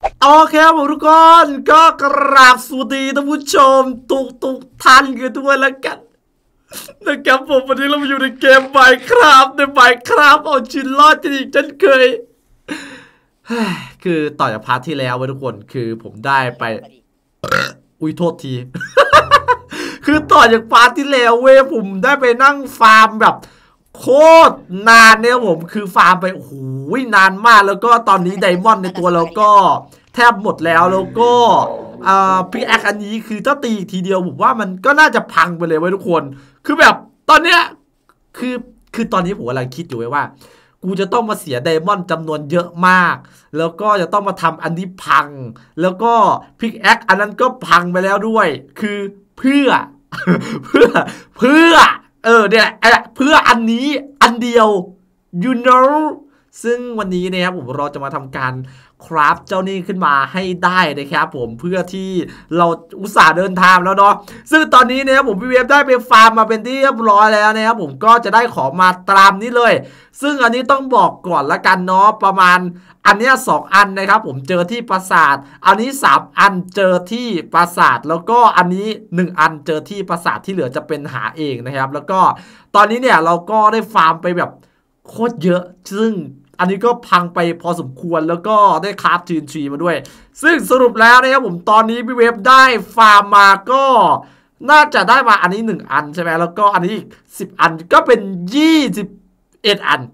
โอเคครับผมทุกคนก็กราบสวัสดีท่านผู้ชมทุกท่านกันด้วยแล้วกันนะครับผมวันนี้เราอยู่ในเกม Minecraft ใน Minecraft เอาชีวิตรอดกันอีกเช่นเคยคือต่อจากพาร์ทที่แล้วไว้ทุกคนคือผมได้ไปอุ้ยโทษที คือต่อจากพาร์ทที่แล้วเว้ยผมได้ไปนั่งฟาร์มแบบโคตรนานเนี่ยผมคือฟาร์มไปโอ้โหนานมากแล้วก็ตอนนี้ไดมอนด์ในตัวเราก็แทบหมดแล้วก็พิกแอคอันนี้คือถ้าตีทีเดียวผมว่ามันก็น่าจะพังไปเลยเว้ยทุกคนคือแบบตอนเนี้ยคือตอนนี้ผมกำลังคิดอยู่ไว้ว่ากูจะต้องมาเสียไดมอนด์จำนวนเยอะมากแล้วก็จะต้องมาทำอันนี้พังแล้วก็พิกแอคอันนั้นก็พังไปแล้วด้วยคือเพื่อเพื่อเนี่ยเพื่ออันนี้อันเดียว you know ซึ่งวันนี้นะครับผมเราจะมาทำการคราฟเจ้านี่ขึ้นมาให้ได้นะครับผมเพื่อที่เราอุตส่าห์เดินทางแล้วเนาะซึ่งตอนนี้นะครับผมพี่เวฟได้ไปฟาร์มมาเป็นที่เรียบร้อยแล้วนะครับผมก็จะได้ของมาตามนี้เลยซึ่งอันนี้ต้องบอกก่อนละกันเนาะประมาณอันนี้2อันนะครับผมเจอที่ปราสาทอันนี้3อันเจอที่ปราสาทแล้วก็อันนี้1อันเจอที่ปราสาทที่เหลือจะเป็นหาเองนะครับแล้วก็ตอนนี้เนี่ยเราก็ได้ฟาร์มไปแบบโคตรเยอะซึ่งอันนี้ก็พังไปพอสมควรแล้วก็ได้คราฟจีนทรีมาด้วยซึ่งสรุปแล้วนะครับผมตอนนี้พี่เวฟได้ฟาร์มมาก็น่าจะได้มาอันนี้1อันใช่ไหมแล้วก็อันนี้อีก10อันก็เป็น21อัน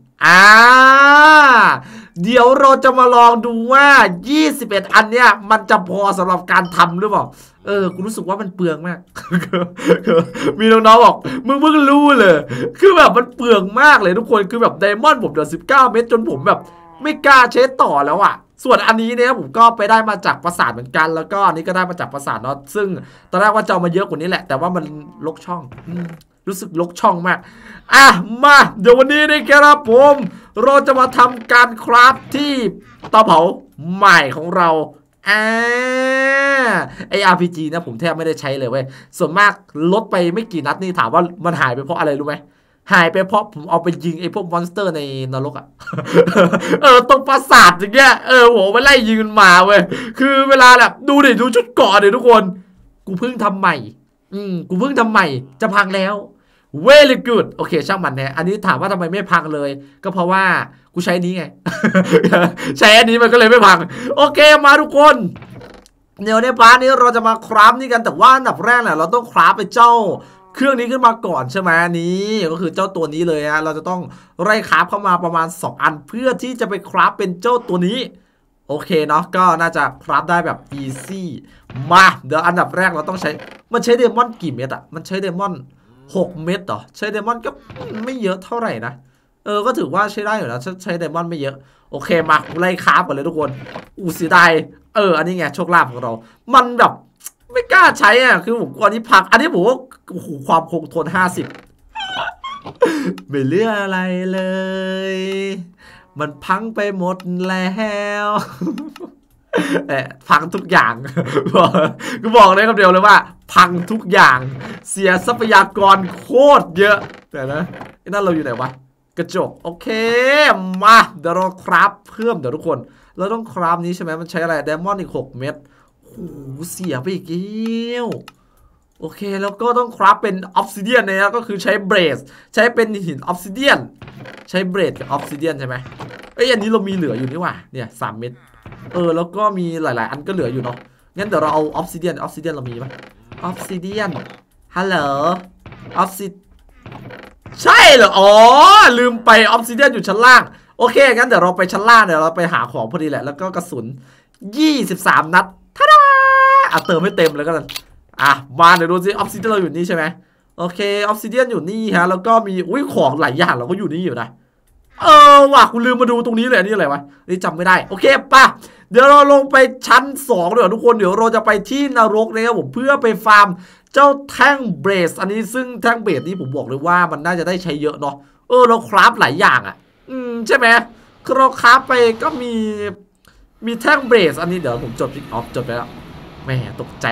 เดี๋ยวเราจะมาลองดูว่า21อันเนี้ยมันจะพอสำหรับการทำหรือเปล่ากูรู้สึกว่ามันเปลืองมาก มีน้องๆบอกมึงเพิ่งรู้เลยคือแบบมันเปลืองมากเลยทุกคนคือแบบไดมอนด์ผมเหลือ19เม็ดจนผมแบบไม่กล้าเช็ดต่อแล้วอ่ะส่วนอันนี้เนี่ยผมก็ไปได้มาจากปราสาทเหมือนกันแล้วก็อันนี้ก็ได้มาจากปราสาทเนาะซึ่งตอนแรกว่าจะเอามาเยอะกว่านี้แหละแต่ว่ามันลกช่องรู้สึกลกช่องมากมาเดี๋ยววันนี้นะครับผมเราจะมาทำการคราฟที่เตาเผาใหม่ของเราไอ RPG นะผมแทบไม่ได้ใช้เลยเว้ยส่วนมากลดไปไม่กี่นัดนี่ถามว่ามันหายไปเพราะอะไรรู้ไหมหายไปเพราะผมเอาไปยิงไอพวกมอนสเตอร์ในนรกอ่ะ ตรงปราสาทอย่างเงี้ยโหไปไล่ยิงมันมาเว้ยคือเวลาแบบดูชุดเกราะดิทุกคนกูเพิ่งทำใหม่กูเพิ่งทำใหม่จะพังแล้วvery good โอเคช่างมันนะอันนี้ถามว่าทำไมไม่พังเลยก็เพราะว่ากูใช้นี้ไง ใช้อันนี้มันก็เลยไม่พังโอเคมาทุกคนเดี๋ยวในพาร์ทนี้เราจะมาคราฟนี่กันแต่ว่าอันดับแรกเนี่ยเราต้องคราฟไปเจ้าเครื่องนี้ขึ้นมาก่อนใช่ไหมนี้ก็คือเจ้าตัวนี้เลยฮะเราจะต้องไล่คราฟเข้ามาประมาณ2อันเพื่อที่จะไปคราฟเป็นเจ้าตัวนี้โอเคเนาะก็น่าจะคราฟได้แบบ easy มาเดี๋ยวอันดับแรกเราต้องใช้มันใช้เดมอนกี่เม็ดอะมันใช้เดมอน6 เม็ดเหรอใช้ไดมอนด์ก็ไม่เยอะเท่าไหร่นะก็ถือว่าใช้ได้อยู่นะใช้ไดมอนด์ไม่เยอะโอเคมาไล่คราฟกันเลยทุกคนเสียดายอันนี้ไงโชคลาภของเรามันแบบไม่กล้าใช้อ่ะคือผมกลัวนี้พักอันนี้ผมว่าโอ้โหความคงทน50ไม่เหลืออะไรเลยมันพังไปหมดแล้วพังทุกอย่างก็บอกเลยคำเดียวเลยว่าพังทุกอย่างเสียทรัพยากรโคตรเยอะแต่นะไอ้นั่นเราอยู่ไหนวะกระจกโอเคมาเดี๋ยวเราคราฟเพิ่มเดี๋ยวทุกคนเราต้องคราฟนี้ใช่ไหมมันใช้อะไรไดมอนด์อีก6 เม็ดโอ้เสียไปอีกแล้วโอเคแล้วก็ต้องคราฟเป็นออฟซิเดียนนะก็คือใช้เบรสใช้เป็นหินออฟซิเดียนใช้เบรสกับออฟซิเดียนใช่ไหมอันนี้เรามีเหลืออยู่นี่ว่ะเนี่ย3 เม็ดแล้วก็มีหลายๆอันก็เหลืออยู่เนาะงั้นเดี๋ยวเราเอาออฟซิเดียนเรามีปะออฟซิเดียนฮัลโหลออฟซิใช่เหรอลืมไปออฟซิเดียนอยู่ชั้นล่างโอเคงั้นเดี๋ยวเราไปชั้นล่างเดี๋ยวเราไปหาของพอดีแหละแล้วก็กระสุน23 นัดท่าดาเติมให้เต็มเลยก็แล้วมาเดี๋ยวดูสิออฟซิเดียนเราอยู่นี่ใช่ไหมโอเคออฟซิเดียนอยู่นี่ฮะแล้วก็มีของหลายอย่างเราก็อยู่นี่อยู่นะว่ะคุณลืมมาดูตรงนี้เลยนี่อะไรวะนี่จำไม่ได้โอเคป่ะเดี๋ยวเราลงไปชั้น2เดี๋ยวทุกคนเดี๋ยวเราจะไปที่นรกนะครับผมเพื่อไปฟาร์มเจ้าแท่งเบรสอันนี้ซึ่งแท่งเบรสนี้ผมบอกเลยว่ามันน่าจะได้ใช้เยอะเนาะเราคราฟหลายอย่างอ่ะใช่ไหมเราคราฟไปก็มีแท่งเบรสอันนี้เดี๋ยวผมจดไปแล้วแม่ตกใจ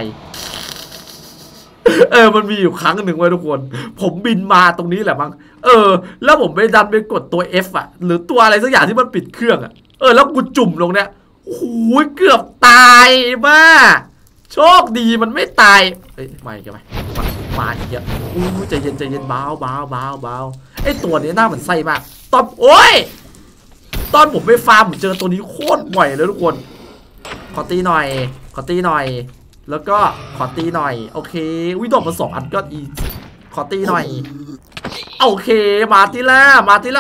มันมีอยู่ครั้งหนึ่งไว้ทุกคนผมบินมาตรงนี้แหละมั้งแล้วผมไปดันไปกดตัว F อ่ะหรือตัวอะไรสักอย่างที่มันปิดเครื่องอ่ะแล้วกูจุ่มลงเนี่ยโอ้โหเกือบตายบ้าโชคดีมันไม่ตายเอ้ยมาอีกไหมมาอีกเยอะอู้ใจเย็นใจเย็นเบาไอ้ตัวนี้หน้าเหมือนไส้มากตอนโอ้ยตอนผมไปฟาร์มผมเจอตัวนี้โคตรบ่อยเลยทุกคนขอตีหน่อยแล้วก็ขอตีหน่อยโอเคอุ้ยดอกมา2 อันก็อีขอตีหน่อยโอเคมาตีแล้วไม่ก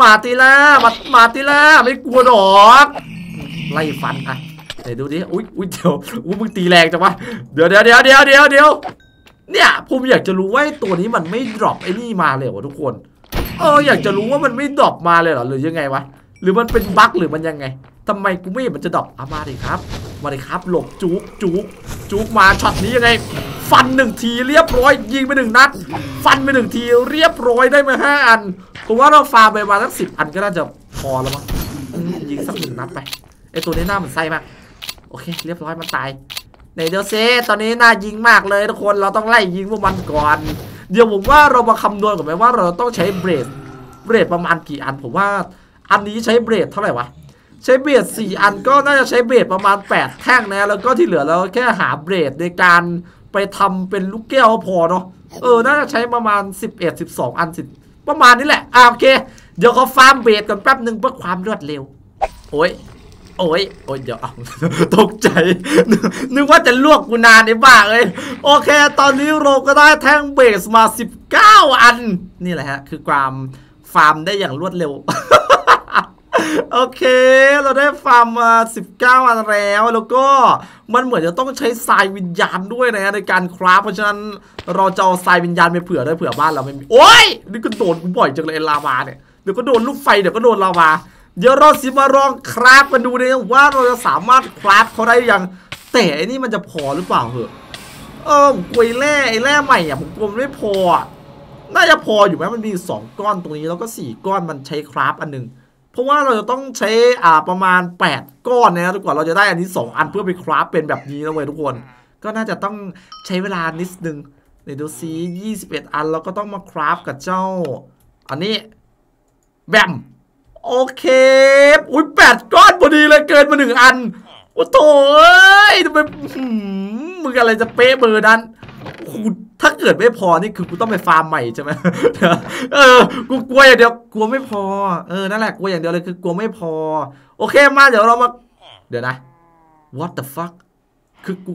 ลัวดอกไล่ฟันอ่ะเดี๋ยวดูดิอุ้ยเดี๋ยวมึงตีแรงจังวะเดี๋ยวเนี่ยผมอยากจะรู้ว่าตัวนี้มันไม่ดรอปไอ้นี่มาเลยวะทุกคนอยากจะรู้ว่ามันไม่ดรอปมาเลยเหรอหรือยังไงวะหรือมันเป็นบั๊กหรือมันยังไงทำไมกูไม่เห็นมันจะดรอปมาดิครับหลบจุกมาช็อตนี้ยังไงฟัน1 ทีเรียบร้อยยิงไป1 นัดฟันไป1 ทีเรียบร้อยได้มา5 อันผมว่าเราฟาร์มไปมาสัก10 อันก็น่าจะพอแล้วมั้งยิงสัก1 นัดไปไอตัวนี้หน้ามันไส้มากโอเคเรียบร้อยมันตายในเดี๋ยวเซตอนนี้น่ายิงมากเลยทุกคนเราต้องไล่ยิงพวกมันก่อนเดี๋ยวผมว่าเรามาคำนวณก่อนไหมว่าเราต้องใช้เบรดประมาณกี่อันผมว่าอันนี้ใช้เบรดเท่าไหร่วะใช้เบรด4 อันก็น่าจะใช้เบรดประมาณ8 แท่งนะแล้วก็ที่เหลือเราแค่หาเบรดในการไปทำเป็นลูกแก้วพอเนาะน่าจะใช้ประมาณ11-12 อัน10ประมาณนี้แหละโอเคเดี๋ยวเขาฟาร์มเบรดกันแป๊บหนึ่งเพื่อความรวดเร็วโอ้ยเดี๋ยวตกใจนึกว่าจะลวกกูนานไอ้บ้าเลยโอเคตอนนี้เราก็ได้แท่งเบสมา19 อันนี่แหละฮะคือความฟาร์มได้อย่างรวดเร็วโอเคเราได้ฟาร์มมา19 อันแล้วก็มันเหมือนจะต้องใช้ทรายวิญญาณด้วยนะในการคราฟเพราะฉะนั้นเราจะเอาทรายวิญญาณไปเผื่อด้วยเผื่อบ้านเราไม่มีโอ้ยนี่ก็โดนกูบ่อยจังเลยลาวาเนี่ยเดี๋ยวก็โดนลูกไฟเดี๋ยวก็โดนลาวาเดี๋ยวเราสิมาลองคราฟกันดูเลยว่าเราจะสามารถคราฟเขาได้ยังแต่อันนี้มันจะพอหรือเปล่าเหรอผมกลัวไอ้แร่ใหม่อ่ะผมกลัวมันไม่พอน่าจะพออยู่ไหมมันมี2 ก้อนตรงนี้แล้วก็4 ก้อนมันใช้คราฟอันนึงเพราะว่าเราจะต้องใช้ประมาณ8 ก้อนนะทุกคนเราจะได้อันนี้2 อันเพื่อไปคราฟเป็นแบบนี้นะเว้ยทุกคนก็น่าจะต้องใช้เวลานิดนึงเดี๋ยวดูซิ21 อันเราก็ต้องมาคราฟกับเจ้าอันนี้แบมโอเคอุ้ย8 ก้อนพอดีเลยเกินมา1 อันโอ้โถเอ้ยทำไมมึงอะไรจะเป๊ะเบอร์นั้นถ้าเกิดไม่พอนี่คือกูต้องไปฟาร์มใหม่ใช่ไหมกูกลัวอย่างเดียวกลัวไม่พอนั่นแหละกลัวอย่างเดียวเลยคือกลัวไม่พอโอเคมาเดี๋ยวเรามาเดี๋ยวนะ what the fuck คือกู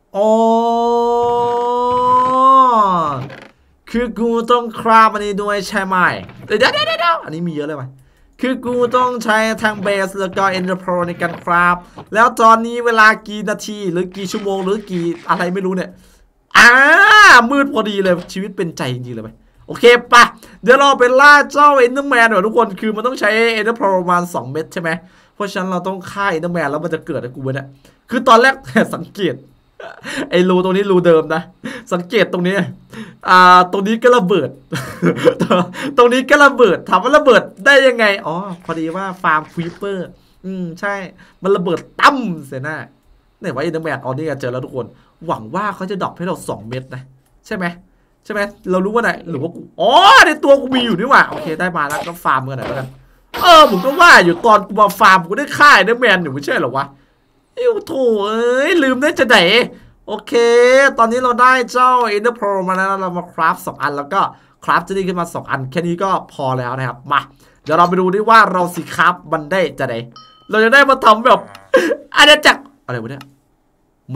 คือกูต้องคราฟอันนี้ด้วยใช่ไหมเดี๋ยวอันนี้มีเยอะเลยไหมคือกูต้องใช้ทางเบสแล้วก็เอ็นเตอร์โปรในการคราฟแล้วตอนนี้เวลากี่นาทีหรือกี่ชั่วโมงหรือกี่อะไรไม่รู้เนี่ยมืดพอดีเลยชีวิตเป็นใจจริงๆเลยไปโอเคปะเดี๋ยวเราไปล่าเจ้าเอ็นเดอร์แมนหน่อยทุกคนคือมันต้องใช้เอ็นเดอร์โปรประมาณ2 เม็ดใช่ไหมเพราะฉะนั้นเราต้องฆ่าเอ็นเดอร์แมนแล้วมันจะเกิดอะไรกูเนี่ยคือตอนแรกสังเกตไอ้รูตรงนี้รูเดิมนะสังเกตตรงนี้ตรงนี้ก็ระเบิดตรงนี้ก็ระเบิดถามว่าระเบิดได้ยังไงพอดีว่าฟาร์มควีเปอร์ใช่มันระเบิดตั้มเสียหน้าเนี่ยว่าเอ็นเดอร์แมนนี่เจอแล้วทุกคนหวังว่าเขาจะดรอปให้เรา2 เม็ดนะใช่ไหมเรารู้ว่าไหนหรือว่ากูในตัวกูมีอยู่นี่หว่าโอเคได้มาแล้วก็ฟาร์มกันหน่อยแล้วกันผมก็ว่าอยู่ตอนกูมาฟาร์มกูได้ฆ่าเอ็นเดอร์แมนอยู่ไม่ใช่หรอวะโถลืมได้จะไหนโอเคตอนนี้เราได้เจ้า Ender Pearl มาแล้วเรามาคราฟ2 อันแล้วก็คราฟจะได้ขึ้นมา2 อันแค่นี้ก็พอแล้วนะครับมาเดี๋ยวเราไปดูดิว่าเราสิคราฟมันได้จะไหนเราจะได้มาทำแบบอาณาจักรอะไรวะเนี่ยไม่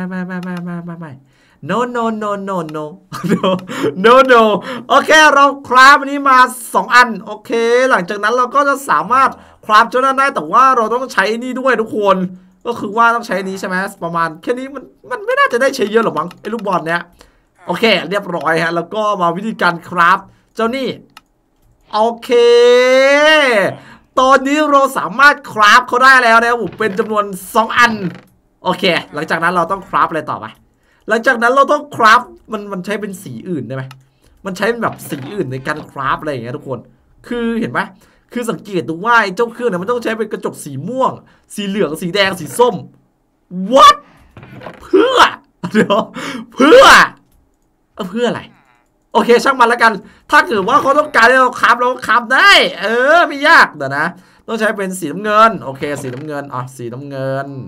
noโอเคเราคราฟอันนี้มา2 อันโอเคหลังจากนั้นเราก็จะสามารถคราฟเจ้านั้นได้แต่ว่าเราต้องใช้นี่ด้วยทุกคนก็คือว่าต้องใช้นี้ใช่ไหมประมาณแค่นี้มันไม่น่าจะได้ใช้เยอะหรอกมั้งไอ้ลูกบอลเนี้ยโอเคเรียบร้อยฮะแล้วก็มาวิธีการคราฟเจ้านี่โอเคตอนนี้เราสามารถคราฟเขาได้แล้วนะครับผมเป็นจำนวน2 อันโอเคหลังจากนั้นเราต้องคราฟอะไรต่อไปหลังจากนั้นเราต้องคราฟมันใช้เป็นสีอื่นได้ไหมมันใช้แบบสีอื่นในการคราฟอะไรอย่างเงี้ยทุกคนคือเห็นไหมคือสังเกตดูว่าไอ้เจ้าเครื่องเนี่ยมันต้องใช้เป็นกระจกสีม่วงสีเหลืองสีแดงสีส้ม what เพื่อเดี๋ยวเพื่ออะไรโอเคช่างมันแล้วกันถ้าเกิดว่าเขาต้องการให้เราคราฟได้ไม่ยากเดี๋ยวนะต้องใช้เป็นสีน้ำเงินโอเคสีน้ำเงินสีน้ำเงิน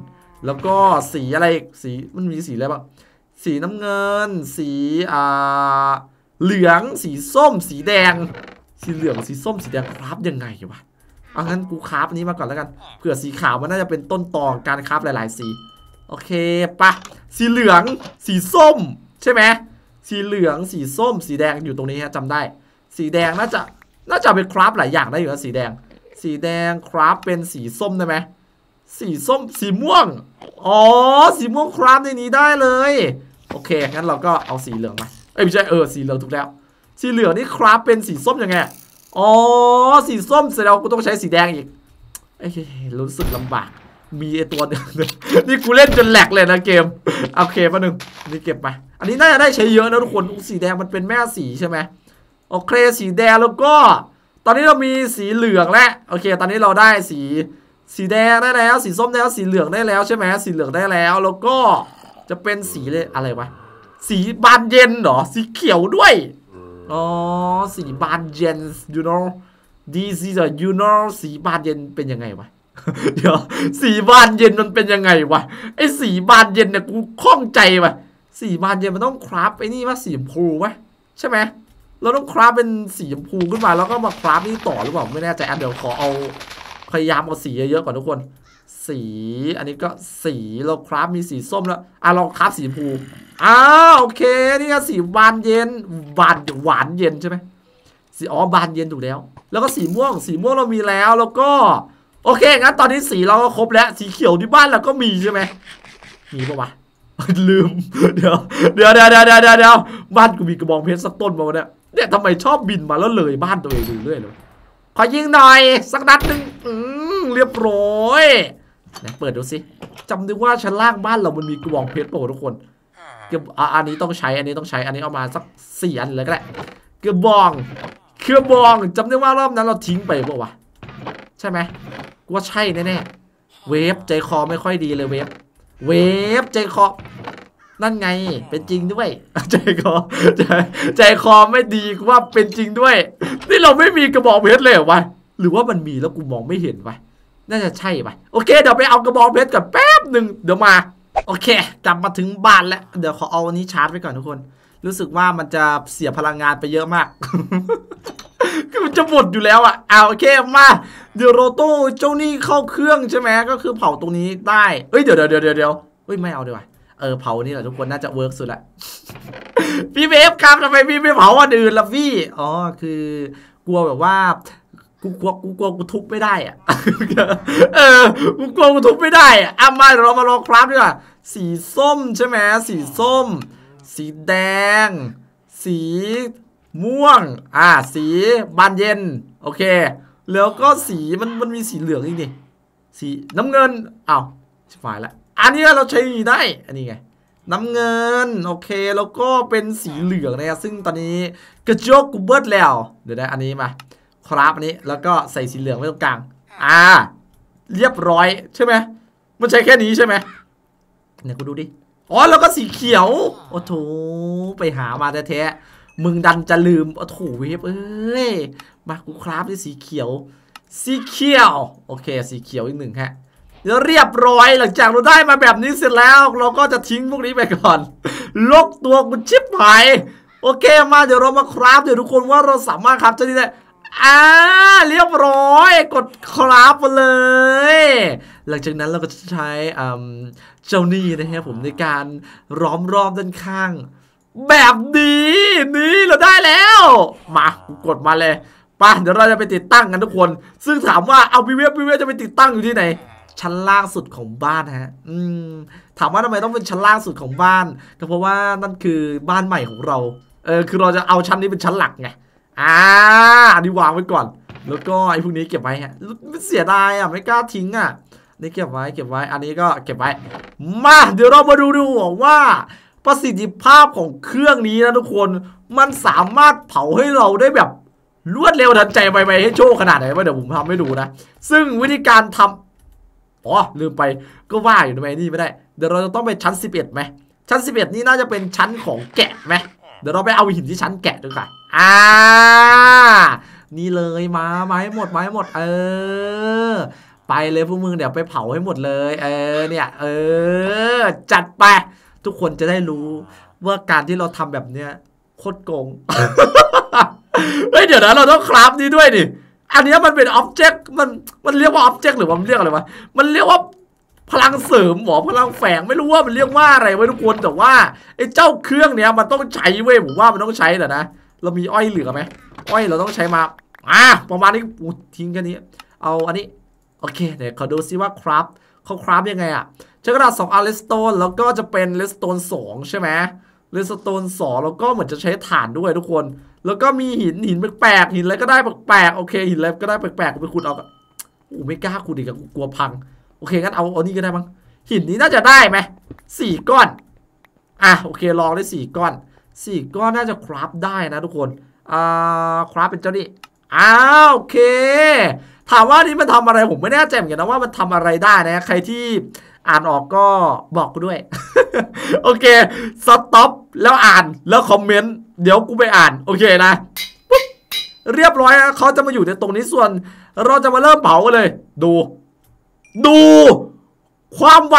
แล้วก็สีอะไรสีมันมีสีอะไรบ้างสีน้ำเงินสีเหลืองสีส้มสีแดงสีเหลืองสีส้มสีแดงคราฟยังไงวะเอางั้นกูคราฟนี้มาก่อนแล้วกันเผื่อสีขาวมันน่าจะเป็นต้นตอการคราฟหลายๆสีโอเคปะสีเหลืองสีส้มใช่ไหมสีเหลืองสีส้มสีแดงอยู่ตรงนี้ฮะจำได้สีแดงน่าจะเป็นคราฟหลายอย่างได้อยู่นะสีแดงคราฟเป็นสีส้มได้ไหมสีส้มสีม่วงอ๋อสีม่วงคราฟในนี้ได้เลยโอเคงั้นเราก็เอาสีเหลืองมาไม่ใช่สีเหลืองถูกแล้วสีเหลืองนี่คราฟเป็นสีส้มยังไงอ๋อสีส้มเสร็จแล้วกูต้องใช้สีแดงอีกรู้สึกลำบากมีไอตัวนึงนี่กูเล่นจนแหลกเลยนะเกมโอเคป่ะนึงนี่เก็บไปอันนี้น่าจะได้ใช้เยอะนะทุกคนสีแดงมันเป็นแม่สีใช่ไหมโอเคสีแดงแล้วก็ตอนนี้เรามีสีเหลืองแล้วโอเคตอนนี้เราได้สีแดงได้แล้วสีส้มได้แล้วสีเหลืองได้แล้วใช่ไหมสีเหลืองได้แล้วแล้วก็จะเป็นสีเลยอะไรวะสีบานเย็นเหรอสีเขียวด้วยอ๋อสีบานเย็น you know this is a you know สีบานเย็นเป็นยังไงวะ เดี๋ยวสีบานเย็นมันเป็นยังไงวะไอสีบานเย็นเนี่ยกูข้องใจวะสีบานเย็นมันต้องคราฟไอ้นี่ว่าสีชมพูวะใช่ไหมเราต้องคราฟเป็นสีชมพูขึ้นมาแล้วก็มาคราฟนี่ต่อหรือเปล่าไม่แน่ใจเดี๋ยวขอเอาพยายามเอาสีเยอะๆก่อนทุกคนสีอันนี้ก็สีเราคราฟมีสีส้มแล้วเราคราฟสีชมพูโอเคนี่ก็สีบานเย็นหวานเย็นใช่ไหมสีบานเย็นถูกแล้วก็สีม่วงเรามีแล้วแล้วก็โอเคงั้นตอนนี้สีเราก็ครบแล้วสีเขียวที่บ้านเราก็มีใช่ไหมมีปะวะลืมเดี๋ยวบ้านกูมีกระบองเพชรสักต้นมาเนี่ยทำไมชอบบินมาแล้วเลยบ้านตัวเองเรื่อยเลยขอยิงหน่อยสักนัดหนึ่งเรียบร้อยเปิดดูสิจำได้ว่าชั้นล่างบ้านเรามันมีกระบองเพชรป่ะทุกคนอันนี้ต้องใช้อันนี้เอามาสัก4 อันเลยก็ได้กระบองจำได้ว่ารอบนั้นเราทิ้งไปป่ะวะใช่ไหมกูว่าใช่แน่ๆเวฟใจคอไม่ค่อยดีเลยเวฟใจคอนั่นไงเป็นจริงด้วยใจคอไม่ดีกูว่าเป็นจริงด้วยนี่เราไม่มีกระบอกเพชรเลยวะหรือว่ามันมีแล้วกูมองไม่เห็นวะน่าจะใช่วะโอเคเดี๋ยวไปเอากระบอกเพชรกันแป๊บหนึ่งเดี๋ยวมาโอเคกลับมาถึงบ้านแล้วเดี๋ยวขอเอาอันนี้ชาร์จไว้ก่อนทุกคนรู้สึกว่ามันจะเสียพลังงานไปเยอะมากก็มันจะหมดอยู่แล้วโอเคมาเดี๋ยวโรโต้เจ้านี่เข้าเครื่องใช่ไหมก็คือเผาตรงนี้ได้เดี๋ยวไม่เอาดีกว่าเผานี่แหละทุกคนน่าจะเวิร์กสุดละพี่เวฟครับทำไมพี่ไม่เผาอันอื่นล่ะพี่คือกลัวแบบว่ากูกลัวกูทุบไม่ได้กูกลัวกูทุบไม่ได้มาเรามาลองคราฟดีกว่าสีส้มใช่ไหมสีส้มสีแดงสีม่วงสีบานเย็นโอเคแล้วก็สีมันมีสีเหลืองอีกนี่สีน้ำเงินชิบหายละอันนี้เราใช้ได้อันนี้ไงน้ำเงินโอเคแล้วก็เป็นสีเหลืองนะซึ่งตอนนี้กระจกกูเบิร์ดแล้วเดี๋ยวได้อันนี้มาคราฟอันนี้แล้วก็ใส่สีเหลืองไว้ตรงกลางเรียบร้อยใช่ไหมมันใช้แค่นี้ใช่ไหมเนี่ยกูดูดิแล้วก็สีเขียวโอ้โถไปหามาแท้ๆมึงดันจะลืมโอ้โถเวฟมากูคราฟด้วยสีเขียวโอเคสีเขียวอีก1ฮะแล้วเรียบร้อยหลังจากเราได้มาแบบนี้เสร็จแล้วเราก็จะทิ้งพวกนี้ไปก่อนลกตัวกูชิบหายโอเคมาเดี๋ยวเรามาคราฟเดี๋ยวทุกคนว่าเราสามารถคราฟจะได้เรียบร้อยกดคราฟมาเลยหลังจากนั้นเราก็จะใช้เจ้านี่นะครับผมในการล้อมรอบด้านข้างแบบนี้นี่เราได้แล้วมากูกดมาเลยป่ะเดี๋ยวเราจะไปติดตั้งกันทุกคนซึ่งถามว่าเอาพี่เวฟจะไปติดตั้งอยู่ที่ไหนชั้นล่างสุดของบ้านฮะถามว่าทำไมต้องเป็นชั้นล่างสุดของบ้านก็เพราะว่านั่นคือบ้านใหม่ของเราคือเราจะเอาชั้นนี้เป็นชั้นหลักไงอันนี้วางไว้ก่อนแล้วก็ไอ้พวกนี้เก็บไว้ฮะไม่เสียดายไม่กล้าทิ้งนี่เก็บไว้อันนี้ก็เก็บไว้มาเดี๋ยวเรามาดูว่าประสิทธิภาพของเครื่องนี้นะทุกคนมันสามารถเผาให้เราได้แบบรวดเร็วทันใจไปให้โชคขนาดไหนวะเดี๋ยวผมทำให้ดูนะซึ่งวิธีการทำลืมไปก็ว่าอยู่ทำไมนี่ไม่ได้เดี๋ยวเราจะต้องไปชั้น11ไหมชั้น11นี่น่าจะเป็นชั้นของแกะไหมเดี๋ยวเราไปเอาหินที่ชั้นแกะดูค่ะนี่เลยมาให้หมดไปเลยพวกมึงเดี๋ยวไปเผาให้หมดเลยเนี่ยจัดไปทุกคนจะได้รู้ว่าการที่เราทำแบบเนี้ยโคตรโกง เฮ้ยเดี๋ยวนะเราต้องคราฟนี้ด้วยดิอันนี้มันเป็นอ็อบเจกต์มันเรียกว่าอ็อบเจกต์หรือว่ามันเรียกอะไรวะมันเรียกว่าพลังเสริมหรอพลังแฝงไม่รู้ว่ามันเรียกว่าอะไรไว้ทุกคนแต่ว่าไอ้เจ้าเครื่องเนี้ยมันต้องใช้เว้ยผมว่ามันต้องใช้แต่นะเรามีอ้อยเหลือไหมอ้อยเราต้องใช้มาประมาณนี้ทิ้งแค่นี้เอาอันนี้โอเคเดี๋ยวขอดูซิว่าครับเขาครับยังไงอะใช้กระดาษ2อันเลสโตนแล้วก็จะเป็นเลสโตน2ใช่ไหมเลสโตน2แล้วก็เหมือนจะใช้ถ่านด้วยทุกคนแล้วก็มีหินแปลกๆหินอะไรก็ได้แปลกๆโอเคหินอะไรก็ได้แปลกๆไปขุดเอาไม่กล้าขุดอีกกลัวพังโอเคงั้นเอานี่ก็ได้มั้งหินนี้น่าจะได้ไหม4 ก้อนโอเคลองได้4 ก้อน4 ก้อนน่าจะคราฟได้นะทุกคนคราฟเป็นเจ้านี่โอเคถามว่านี่มันทำอะไรผมไม่แน่ใจเหมือนกันนะว่ามันทำอะไรได้นะใครที่อ่านออกก็บอกกูด้วย โอเคสต็อปแล้วอ่านแล้วคอมเมนต์เดี๋ยวกูไปอ่านโอเคนะเรียบร้อยเขาจะมาอยู่ในตรงนี้ส่วนเราจะมาเริ่มเผากันเลยดูความไว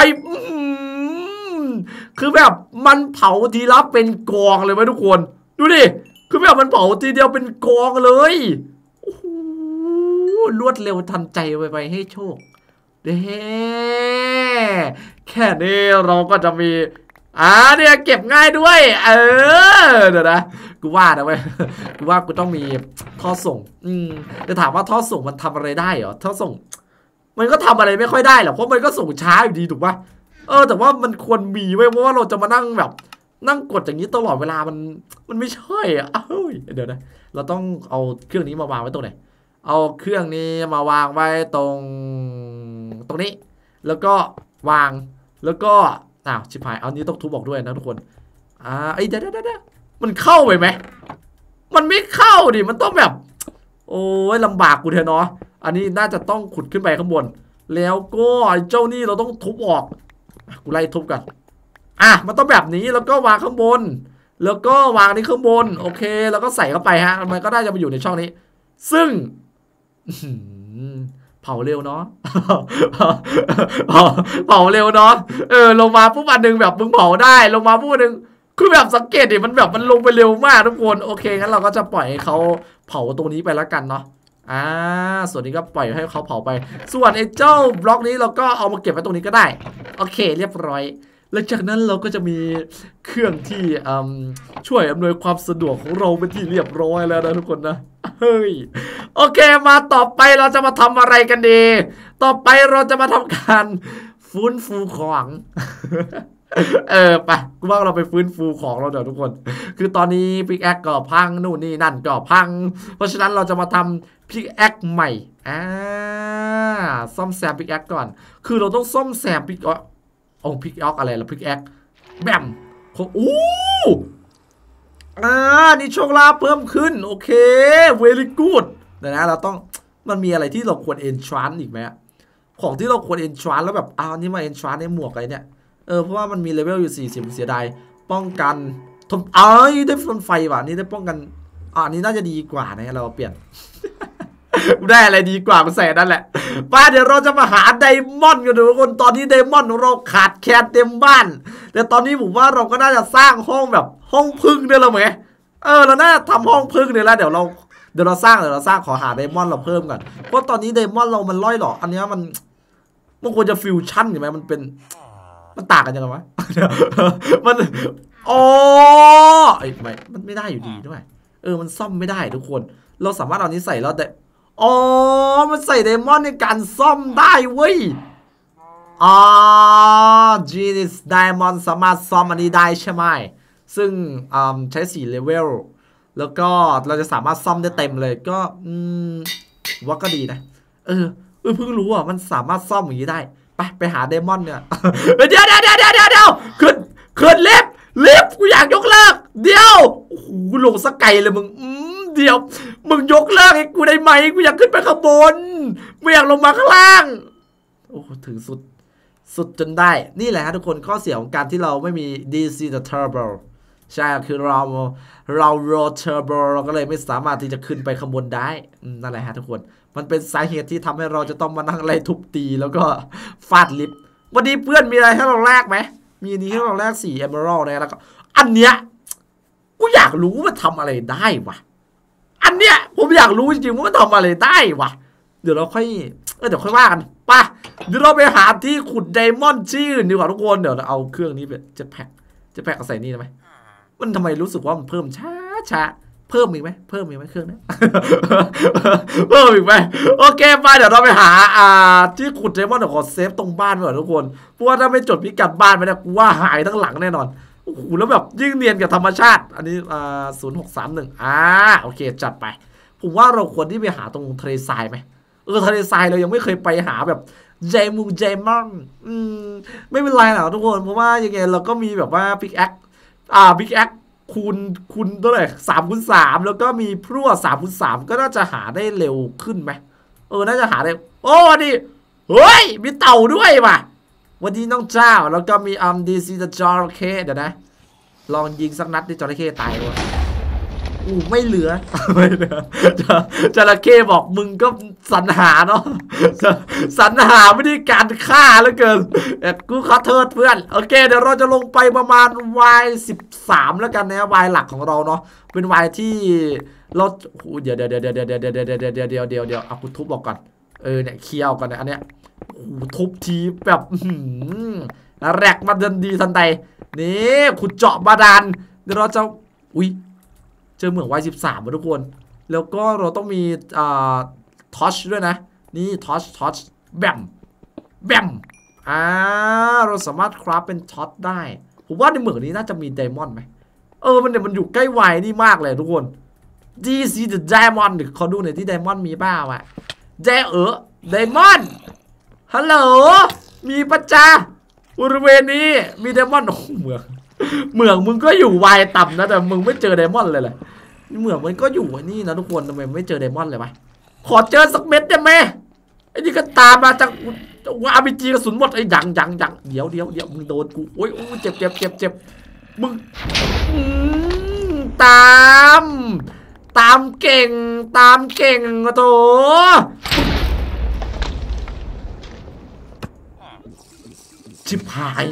คือแบบมันเผาทีละเป็นกองเลยไหมทุกคนดูดิคือแบบมันเผาทีเดียวเป็นกองเลยโอ้โหรวดเร็วทันใจไปให้โชคเด้แค่นี้เราก็จะมีเนี่ยเก็บง่ายด้วยเดี๋ยวนะกูว่านะเว้ยกูว่ากูต้องมีท่อส่งจะถามว่าท่อส่งมันทำอะไรได้เหรอท่อส่งมันก็ทำอะไรไม่ค่อยได้หรอกเพราะมันก็ส่งช้าอยู่ดีถูกปะแต่ว่ามันควรมีไว้เพราะว่าเราจะมานั่งแบบนั่งกดอย่างนี้ตลอดเวลามันไม่ใช่เดี๋ยวนะเราต้องเอาเครื่องนี้มาวางไว้ตรงไหนเอาเครื่องนี้มาวางไว้ตรงนี้แล้วก็วางแล้วก็ชิบหายเอานี้ต้องทุบบอกด้วยนะทุกคนเดี๋ยวมันเข้าไปไหมมันไม่เข้าดิมันต้องแบบโอ้ยลำบากกูเถอะเนาะอันนี้น่าจะต้องขุดขึ้นไปข้างบนแล้วก็เจ้านี่เราต้องทุบออกกูไล่ทุบกันมันต้องแบบนี้แล้วก็วางข้างบนแล้วก็วางนี้ข้างบนโอเคแล้วก็ใส่เข้าไปฮะมันก็ได้จะมาอยู่ในช่องนี้ซึ่งเผาเร็วเนาะ เผาเร็วเนาะลงมาปุ๊บอันหนึ่งแบบมึงเผาได้ลงมาปุ๊บอันหนึ่งคือแบบสังเกตดิมันแบบมันลงไปเร็วมากทุกคนโอเคงั้นเราก็จะปล่อยให้เขาเผาตรงนี้ไปแล้วกันเนาะส่วนนี้ก็ปล่อยให้เขาเผาไปส่วนไอ้เจ้าบล็อกนี้เราก็เอามาเก็บไว้ตรงนี้ก็ได้โอเคเรียบร้อยหลังจากนั้นเราก็จะมีเครื่องที่ช่วยอำนวยความสะดวกของเราเป็นที่เรียบร้อยแล้วนะทุกคนนะเฮ้ยโอเคมาต่อไปเราจะมาทำอะไรกันดีต่อไปเราจะมาทำการฟื้นฟูของไปกูว่าเราไปฟื้นฟูของเราเดี๋ยวทุกคนคือตอนนี้พิกแอคก็พังนู่นนี่นั่นก็พังเพราะฉะนั้นเราจะมาทำพิกแอคใหม่ซ่อมแซมพิกแอคก่อนคือเราต้องซ่อมแซมพิกแอคอะไรล่ะพิกแอคแบมนี่โชคลาภเพิ่มขึ้นโอเค very good แต่นะเราต้องมันมีอะไรที่เราควร enchant อีกไหมของที่เราควร enchant แล้วแบบนี่มา enchant ในหมวกอะไรเนี่ยเพราะว่ามันมีเลเวลอยู่40เสียดายป้องกันได้ฟันไฟว่ะนี่ได้ป้องกันอันนี้น่าจะดีกว่านะเราเปลี่ยน ได้อะไรดีกว่าก็ใส่นั่นแหละป้าเดี๋ยวเราจะมาหาไดมอนด์กันทุกคนตอนนี้ไดมอนด์เราขาดแคลนเต็มบ้านแต่ตอนนี้ผมว่าเราก็น่าจะสร้างห้องแบบห้องพึ่งได้แล้วไหมเราน่าทำห้องพึ่งเลยแล้วเดี๋ยวเราสร้างขอหาไดมอนด์เราเพิ่มกันเพราะตอนนี้ไดมอนด์เรามันล่อยหรออันนี้มันควรจะฟิวชั่นใช่ไหมมันต่างกันยังไงวะมันมันไม่ได้อยู่ดีด้วยมันซ่อมไม่ได้ทุกคนเราสามารถเอานี้ใส่แล้วแต่มันใส่ไดมอนด์ในการซ่อมได้เว้ยGenius Diamond สามารถซ่อมอันนี้ได้ใช่ไหมซึ่งใช้4เลเวลแล้วก็เราจะสามารถซ่อมได้เต็มเลยก็ว่าก็ดีนะเพิ่งรู้มันสามารถซ่อมอย่างนี้ได้ไปหาไดมอนด์เนี่ยเดี๋ยวขึ้นเล็บกูอยากยกเลิกเดี๋ยวกูลงสกไกเลยมึงเดี๋ยวมึงยกเลิกให้กูได้ไหมกูอยากขึ้นไปข้างบนไม่อยากลงมาข้างล่างถึงสุดจนได้นี่แหละฮะทุกคนข้อเสียของการที่เราไม่มี DC the Turbo ใช่คือเรา Roll Turbo เราก็เลยไม่สามารถที่จะขึ้นไปข้างบนได้นั่นแหละฮะทุกคนมันเป็นสาเหตุที่ทำให้เราจะต้องมานั่งไล่ทุบตีแล้วก็ฟาดลิฟต์วันนี้เพื่อนมีอะไรให้เราแลกไหมมีอันนี้ให้เราแลก4 Emerald นะแล้วก็อันเนี้ยกูอยากรู้ว่าทำอะไรได้วะอันเนี้ยผมอยากรู้จริงๆว่ามันทำอะไรได้วะเดี๋ยวเราค่อยเดี๋ยวค่อยว่ากันป่ะเดี๋ยวเราไปหาที่ขุดไดมอนด์ที่อื่นดีกว่าทุกคนเดี๋ยวเราเอาเครื่องนี้ไปจะแพ็คเอาใส่นี่ได้ไหมมันทำไมรู้สึกว่ามันเพิ่มช้าเพิ่มอีกไหมเครื่องนี้ เพิ่มอีกไหมโอเคไปเดี๋ยวเราไปหาที่ขุดไดมอนด์ขอเซฟตรงบ้านก่อนทุกคนเพราะว่าถ้าไม่จดพิกัดบ้านไปเนี่ยกูว่าหายทั้งหลังแน่นอนโอ้โหแล้วแบบยิ่งเนียนกับธรรมชาติอันนี้0631โอเคจัดไปผมว่าเราควรที่ไปหาตรงทะเลทรายไหมทะเลทรายเรายังไม่เคยไปหาแบบไดมอนด์ไม่เป็นไรหรอกทุกคนเพราะว่ายังไงเราก็มีแบบว่าพิกแอคคูณเท่าไหร่3x3แล้วก็มีพลั่ว3x3ก็น่าจะหาได้เร็วขึ้นไหมน่าจะหาได้โอ้ดิเฮ้ยมีเต่าด้วยว่ะวันนี้น้องเจ้าแล้วก็มีดีซีจระเข้เดี๋ยวนะลองยิงสักนัดที่จระเข้ตายด้วยไม่เหลือจระเข้บอกมึงก็สรรหาเนาะสรรหาไม่ได้การฆ่าแล้วเกินกูขอโทษเพื่อนโอเคเดี๋ยวเราจะลงไปประมาณ Y13 แล้วกันนะ Y หลักของเราเนาะเป็น Y ที่เราเดี๋ยวเอากูทุบบอกก่อนเนี่ยเคี่ยวก่อนนะอันเนี้ยทุบทีแบบแรกมาทันดีทันใดนี่ขุดเจาะบาดาลเดี๋ยวเราจะเจอเหมืองY13มาทุกคนแล้วก็เราต้องมีทอชด้วยนะนี่ทอชแบมเราสามารถคราฟเป็นท็อตได้ผมว่าในเหมืองนี้น่าจะมีไดมอนด์ไหมมันอยู่ใกล้ไวนี่มากเลยทุกคนดีซีเดอะไดมอนด์เขาดูหน่อยที่ไดมอนด์มีบ้าวะไดมอนด์ฮัลโหลมีปะจ๊ะบริเวณนี้มีไดมอนด์เหมืองมึงก็อยู่ไวต่ำนะแต่มึงไม่เจอไดมอนด์เลยแหละเหมืองมันก็อยู่นี่นะทุกคนทำไมไม่เจอไดมอนด์เลยปะขอเจอสักเม็ดได้ไหมไอ้นี่ก็ตามมาจากว่าอาร์พีจีกระสุนหมดไอ้ยังเดี๋ยวมึงโดนกูโอ้ยเจ็บมึงตามเก่งโถชิบหาย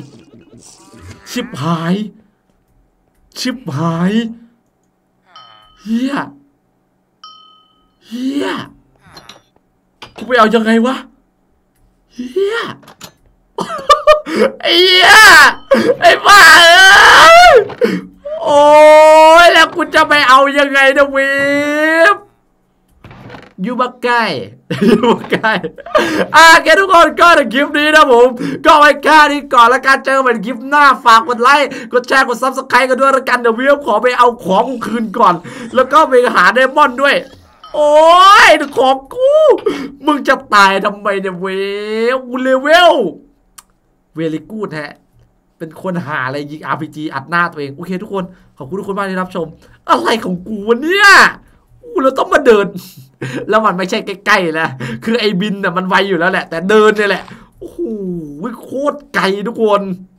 เฮียกูไปเอายังไงวะเฮียไอ้บ้าโอ้ยแล้วกูจะไปเอายังไงนะเวฟอยู่บักไก่แกทุกคนก็ในคลิปนี้นะผมก็ไว้แค่นี้ก่อนแล้วกันเจอกันคลิปหน้าฝากกดไลค์กดแชร์กดซับสไครต์กันด้วยแล้วกันเดี๋ยววิวขอไปเอาของคืนก่อนแล้วก็ไปหาไดมอนด์ด้วยโอ้ยของกูมึงจะตายทำไมเนี่ยเวลิกูดฮะเป็นคนหาอะไรยิง RPG อัดหน้าตัวเองโอเคทุกคนขอบคุณทุกคนมากที่รับชมอะไรของกูวะเนี่ยเราต้องมาเดินแล้วมันไม่ใช่ใกล้ๆนะคือไอ้บินน่ะมันไวอยู่แล้วแหละแต่เดินเนี่ยแหละโอ้โหโคตรไกลทุกคน